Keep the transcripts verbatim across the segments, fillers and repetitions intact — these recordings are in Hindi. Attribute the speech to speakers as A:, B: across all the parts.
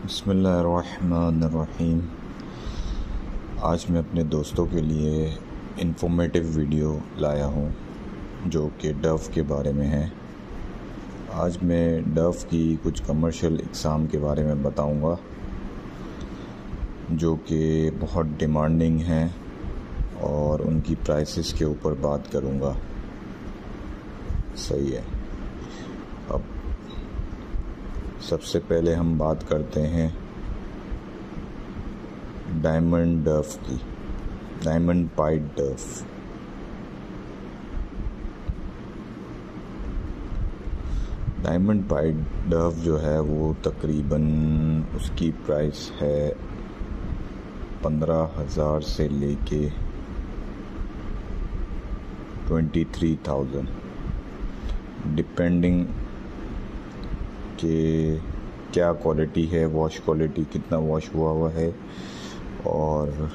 A: बिस्मिल्लाहिर्रहमानिर्रहीम। आज मैं अपने दोस्तों के लिए इंफॉर्मेटिव वीडियो लाया हूँ जो कि डव के बारे में है। आज मैं डव की कुछ कमर्शियल इक़साम के बारे में बताऊँगा जो कि बहुत डिमांडिंग हैं और उनकी प्राइसेस के ऊपर बात करूँगा। सही है। अब सबसे पहले हम बात करते हैं डायमंड डव की, diamond pied dove. Diamond pied dove जो है वो तकरीबन उसकी प्राइस है पंद्रह हज़ार से लेके ट्वेंटी थ्री थाउजेंड, डिपेंडिंग कि क्या क्वालिटी है, वॉश क्वालिटी कितना वॉश हुआ हुआ है और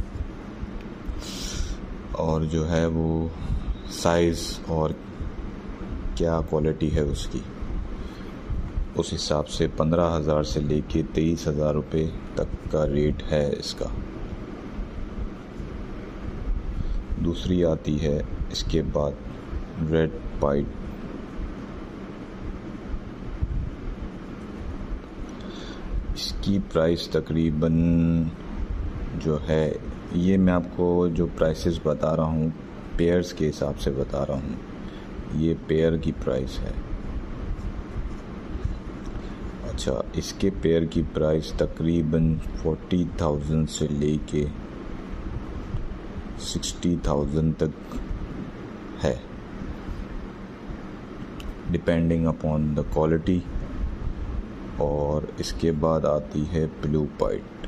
A: और जो है वो साइज़ और क्या क्वालिटी है उसकी, उस हिसाब से पंद्रह हज़ार से लेके तेईस हज़ार रुपये तक का रेट है इसका। दूसरी आती है इसके बाद रेड पाइड। इसकी प्राइस तकरीबन जो है, ये मैं आपको जो प्राइसेस बता रहा हूँ पेयर्स के हिसाब से बता रहा हूँ, ये पेयर की प्राइस है। अच्छा, इसके पेयर की प्राइस तकरीबन फोर्टी थाउजेंड से लेके सिक्सटी थाउजेंड तक है, डिपेंडिंग अपॉन द क्वालिटी। और इसके बाद आती है ब्लू पाइड।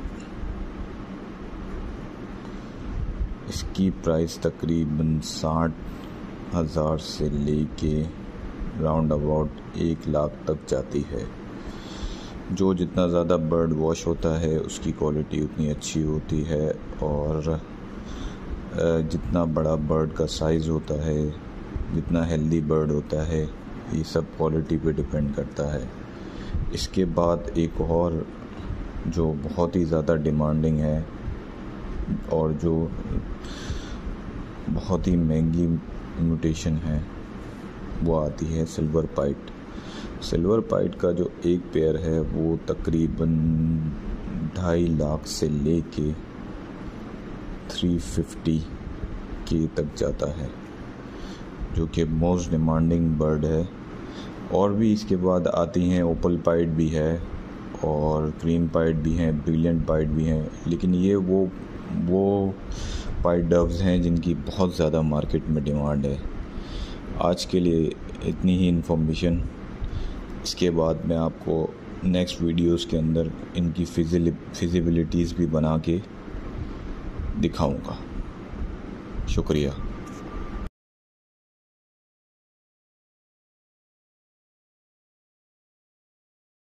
A: इसकी प्राइस तकरीबन साठ हज़ार से लेके राउंड अबाउट एक लाख तक जाती है। जो जितना ज़्यादा बर्ड वॉश होता है उसकी क्वालिटी उतनी अच्छी होती है और जितना बड़ा बर्ड का साइज़ होता है, जितना हेल्दी बर्ड होता है, ये सब क्वालिटी पे डिपेंड करता है। इसके बाद एक और जो बहुत ही ज़्यादा डिमांडिंग है और जो बहुत ही महंगी म्यूटेशन है वो आती है सिल्वर पाइड। सिल्वर पाइड का जो एक पेयर है वो तकरीबन ढाई लाख से लेके थ्री फिफ्टी के तक जाता है, जो कि मोस्ट डिमांडिंग बर्ड है। और भी इसके बाद आती हैं ओपल पाइड भी है और क्रीम पाइड भी हैं, ब्रिलियंट पाइड भी हैं, लेकिन ये वो वो पाइड डव्स हैं जिनकी बहुत ज़्यादा मार्केट में डिमांड है। आज के लिए इतनी ही इन्फॉर्मेशन। इसके बाद मैं आपको नेक्स्ट वीडियोस के अंदर इनकी फिजिबिलिटीज़ भी बना के दिखाऊंगा। शुक्रिया।